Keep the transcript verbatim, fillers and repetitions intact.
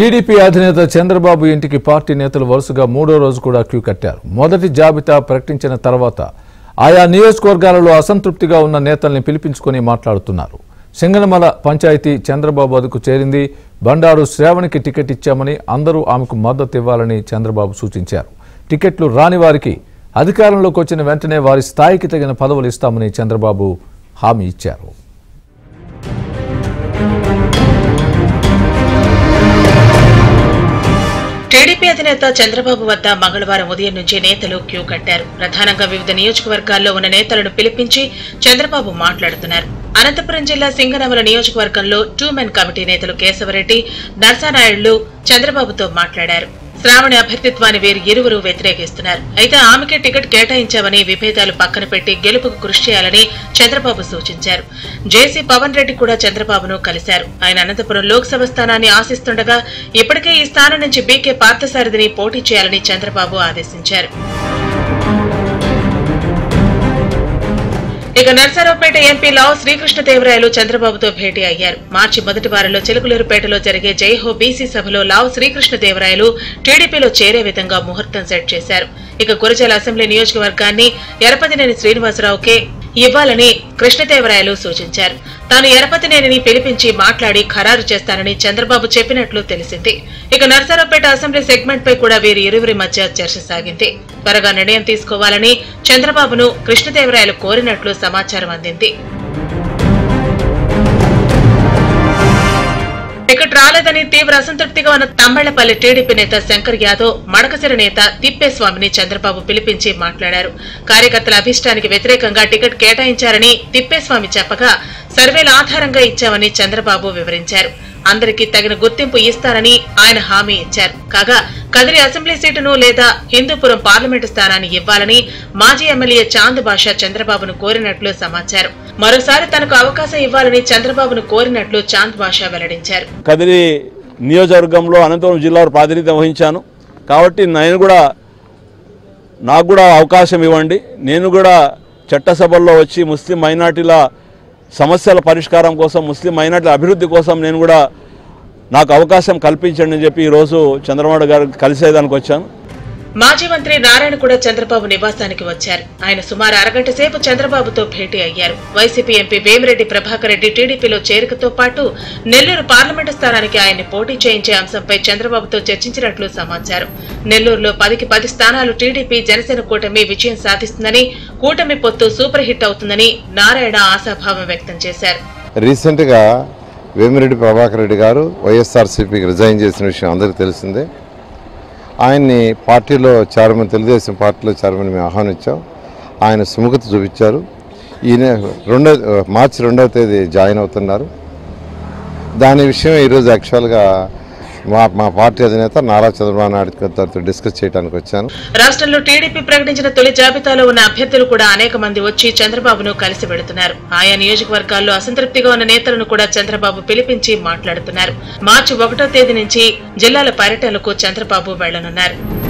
TDP అధినేత చంద్రబాబు ఇంటికి party నేతలు వరుసగా మూడో రోజు కూడా క్యూ కట్టారు. మొదటి జాబితా ప్రకటించిన తర్వాత ఆయా నియోజకవర్గాలలో అసంతృప్తిగా ఉన్న నేతల్ని పిలిపించుకొని మాట్లాడుతున్నారు. సింగనమల పంచాయతీ చంద్రబాబు అదుకు చేరింది. బండారు శ్రావణికి టికెట్ ఇచ్చామని అందరూ ఆమెకు మద్దతు ఇవ్వాలని చంద్రబాబు సూచించారు. టికెట్లు రాని వారికి అధికారంలోకి వచ్చిన వెంటనే వారి స్థాయికి తగిన పదవులు ఇస్తామని చంద్రబాబు హామీ ఇచ్చారు. టీడీపీ అధినేత చంద్రబాబు వద్ద మంగళవారం ఉదయం నుంచి నేతలు క్యూ కట్టారు. ప్రధానంగా వివిధ నియోజకవర్గాల్లో ఉన్న నేతలను పిలిపించి చంద్రబాబు మాట్లాడుతున్నారు. అనంతపురం జిల్లా సింగనమల నియోజకవర్గంలో టూ మెన్ కమిటీ నేతలు కేశవరెడ్డి, నర్సానాయుళ్లు చంద్రబాబుతో మాట్లాడారు. శ్రావణి అభ్యర్థిత్వాన్ని వీరు ఇరువురు వ్యతిరేకిస్తున్నారు. అయితే ఆమెకే టికెట్ కేటాయించామని విభేదాలు పక్కన పెట్టి గెలుపుకు కృషి చేయాలని చంద్రబాబు సూచించారు. జేసీ పవన్ రెడ్డి కూడా చంద్రబాబును కలిశారు. ఆయన అనంతపురం లోక్సభ స్థానాన్ని ఆశిస్తుండగా ఇప్పటికే ఈ స్థానం నుంచి బీకే పార్థసారథిని పోటీ చేయాలని చంద్రబాబు ఆదేశించారు. ఇక నర్సారావుపేట ఎంపీ లావు శ్రీకృష్ణదేవరాయలు చంద్రబాబుతో భేటీ అయ్యారు. మార్చి మొదటి వారంలో చిలుకలూరుపేటలో జరిగే జైహో బీసీ సభలో లావు శ్రీకృష్ణదేవరాయలు టీడీపీలో చేరే విధంగా ముహూర్తం సెట్ చేశారు. ఇక గురజాల అసెంబ్లీ నియోజకవర్గాన్ని ఎరపతినేని శ్రీనివాసరావుకే ఇవ్వాలని కృష్ణదేవరాయలు సూచించారు. తాను ఎరపతినేనిని పిలిపించి మాట్లాడి ఖరారు చేస్తానని చంద్రబాబు చెప్పినట్లు తెలిసింది. ఇక నర్సారావుపేట అసెంబ్లీ సెగ్మెంట్ పై కూడా వీరి ఇరువురి మధ్య చర్చ సాగింది. త్వరగా నిర్ణయం తీసుకోవాలని చంద్రబాబును కృష్ణదేవరాయలు కోరినట్లు సమాచారం అందింది. టికెట్ రాలేదని తీవ్ర అసంతృప్తిగా ఉన్న తంబళ్లపల్లి టీడీపీ నేత శంకర్ యాదవ్, మడకసిర నేత తిప్పేస్వామిని చంద్రబాబు పిలిపించి మాట్లాడారు. కార్యకర్తల అభిష్టానికి వ్యతిరేకంగా టికెట్ కేటాయించారని తిప్పేస్వామి చెప్పగా సర్వేల ఆధారంగా ఇచ్చామని చంద్రబాబు వివరించారు. అందరికీ తగిన గుర్తింపు ఇస్తారని ఆయన హామీ ఇచ్చారు. కాగా కదిరి అసెంబ్లీ సీటును లేదా హిందూపురం పార్లమెంటు స్థానాన్ని ఇవ్వాలని మాజీ ఎమ్మెల్యే చాంద్ బాషా చంద్రబాబును కోరినట్లు సమాచారం. మరోసారి తనకు అవకాశం ఇవ్వాలని చంద్రబాబును కోరినట్లు చాంద్ బాషా వెల్లడించారు. కదిరి నియోజకవర్గంలో అనంతపురం జిల్లాలో ప్రాతినిధ్యం వహించాను కాబట్టి నేను కూడా నాకు కూడా అవకాశం ఇవ్వండి. నేను కూడా చట్టసభల్లో వచ్చి ముస్లిం మైనార్టీల సమస్యల పరిష్కారం కోసం, ముస్లిం మైనార్టీల అభివృద్ధి కోసం నేను కూడా నాకు అవకాశం కల్పించండి అని చెప్పి ఈరోజు చంద్రబాబు గారు కలిసేదానికి వచ్చాను. మాజీ మంత్రి నారాయణ కూడా చంద్రబాబు నివాసానికి వచ్చారు. ఆయన సుమారు అరగంట సేపు చంద్రబాబుతో భేటీ అయ్యారు. వైసీపీ ఎంపీ వేమిరెడ్డి ప్రభాకర్ రెడ్డి టీడీపీలో చేరికతో పాటు నెల్లూరు పార్లమెంటు స్థానానికి ఆయన్ని పోటీ చేయించే అంశంపై చంద్రబాబుతో చర్చించినట్లు సమాచారం. నెల్లూరులో పదికి పది స్థానాలు టీడీపీ జనసేన కూటమి విజయం సాధిస్తుందని, కూటమి పొత్తు సూపర్ హిట్ అవుతుందని నారాయణ ఆశాభావం వ్యక్తం చేశారు. రీసెంట్ గా వేమిరెడ్డి ప్రభాకర్ రెడ్డి గారు వైఎస్ఆర్సీపీకి రిజైన్ చేసిన విషయం అందరికీ తెలిసిందే. ఆయన్ని పార్టీలో చైర్మన్, తెలుగుదేశం పార్టీలో చైర్మన్ మేము ఆహ్వానించాం. ఆయన సుముఖత చూపించారు. ఈయన రెండో మార్చి రెండవ తేదీ జాయిన్ అవుతున్నారు. దాని విషయం ఈరోజు యాక్చువల్గా మా మా పార్టీ అధినేత నారా చంద్రబాబు నాయుడు గారితో డిస్కస్ చేయడానికి వచ్చాను. రాష్ట్రంలో టీడీపీ ప్రకటించిన తొలి జాబితాలో ఉన్న అభ్యర్థులు కూడా అనేక మంది వచ్చి చంద్రబాబును కలిసి వెళుతున్నారు. ఆయా నియోజకవర్గాల్లో అసంతృప్తిగా ఉన్న నేతలను కూడా చంద్రబాబు పిలిపించి మాట్లాడుతున్నారు. మార్చి ఒకటో తేదీ నుంచి జిల్లాల పర్యటనలకు చంద్రబాబు వెళ్లనున్నారు.